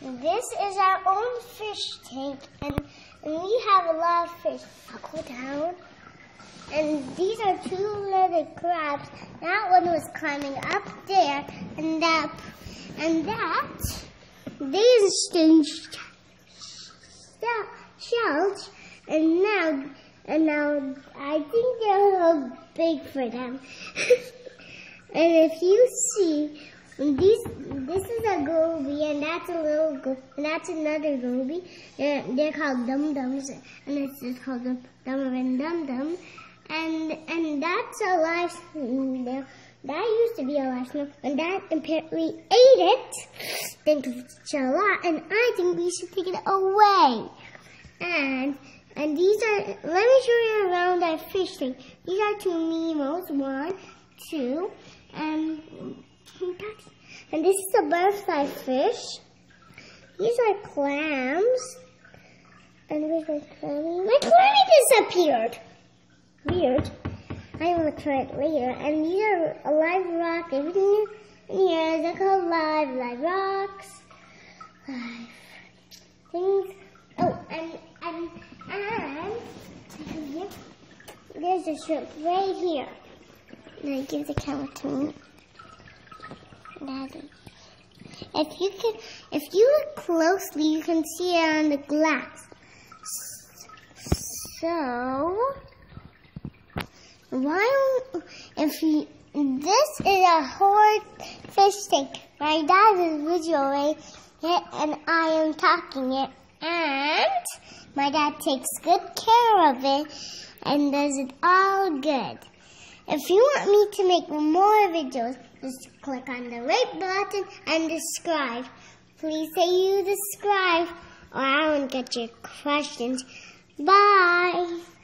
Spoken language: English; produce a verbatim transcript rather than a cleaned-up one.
This is our own fish tank, and, and we have a lot of fish. I'll go down. And these are two little crabs. That one was climbing up there, and that, and that, they exchanged shells, and now, and now I think they're a little big for them. And if you see, these, this is a goby, and that's a little goby, and that's another goby. They're, they're called dum-dums, and this is called the dum and dum-dum. And and that's a live snail. That used to be a live snail, and that apparently ate it. Think it's a lot, and I think we should take it away. And and these are. Let me show you around our fish tank. These are two Nemos. One, two, and and this is a butterfly fish. These are clams. And where's my clammy? My clammy disappeared. Weird. I'm gonna try it later. And these are a live rock. Everything in here, they're called live, live rocks. Live things. Oh, and and and there's a shrimp right here. Now give the camera to me. Daddy. If you can, if you look closely, you can see it on the glass. So. Why don't, if you, this is a horse fish tank. My dad is videoing it and I am talking it, and my dad takes good care of it and does it all good. If you want me to make more videos, just click on the right button and subscribe. Please say you subscribe or I won't get your questions. Bye.